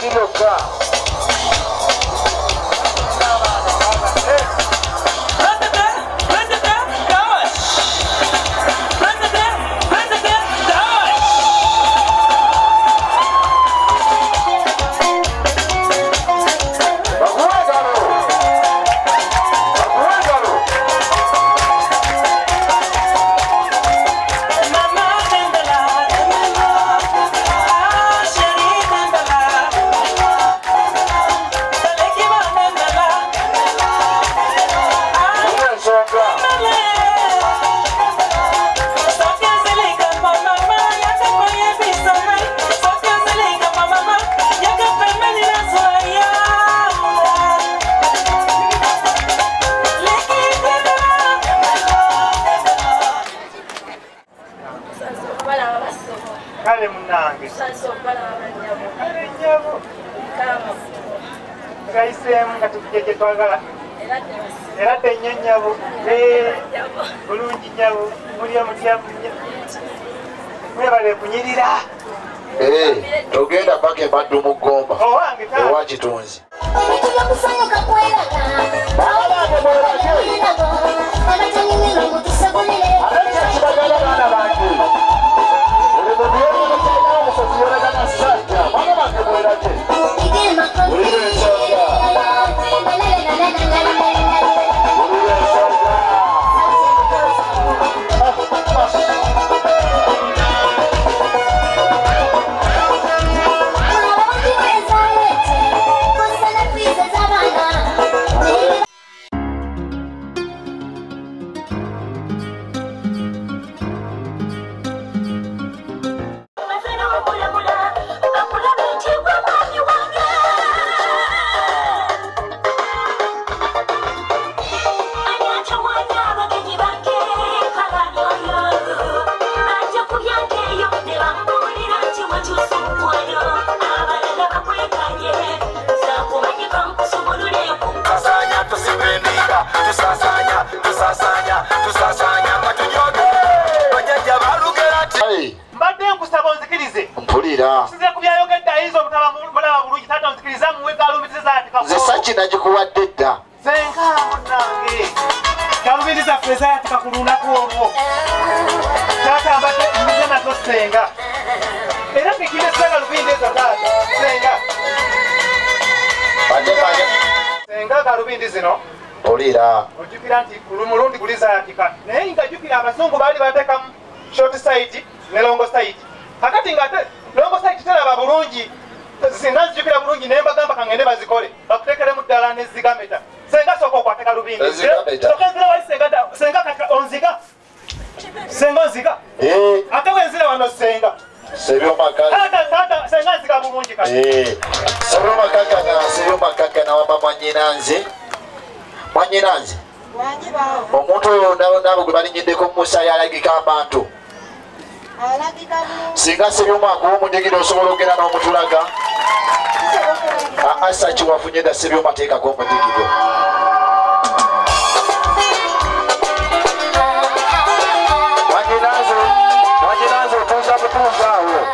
kiloka. Kale munange. Nyabo. Kaisemu katujje twagala. Era tenyanyabo. Bulungi nyabo. Mulya mutyamu. Mwebale kunyirira. Togenda pake baddu mugomba. Owange ta. Ewa kitunzi. Tusasanya matujoge. Bajaja barugera. Mbadde nkusaba onzikirize. Mpulira. Size kubyayogedda hizo mutaba bulungi tata onzikiriza muwe galumitiza ati kapo. Nze saki nagikuwadde dda. Senga munange. Galumitiza feza ati kakulunako olwo. Tata mbadde mbize nazo senga. Era ngikine senga lubindi ezo tata. Senga. Senga galubindi zino. Mpulira. Ojjukira nti mulundi gulizayatika naye nga jjukira abazungu baali bateekamu short side ne longo side kakati nga longo side teraba bulungi singa nzijjukira bulungi naye mbagamba kangende bazikole bakuteekeremu ddala nezigameta senga sooka okwate kalubindi senga kati onziga senga onziga ate wenzire wano senga senga nziga bulungi kati Sebyomakakana wamba Mwanyinanze. Mwanyinanze. Omuntu oyo nabo gwe balinyiddeko Musa yalagika abantu. Singa Sebyomaka w'omundigiro osobola okugenda n'omutulaga. Asa kiwafunye dda Sebyoma teekako omundigiro. Mwanyinanze otuuza butuuza awo.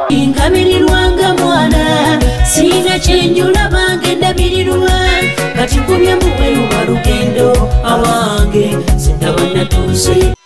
Ingabirirwanga mwana sina chenjula bange ndabirirwa kati kubye muwe wa rugendo awange sindabana tusi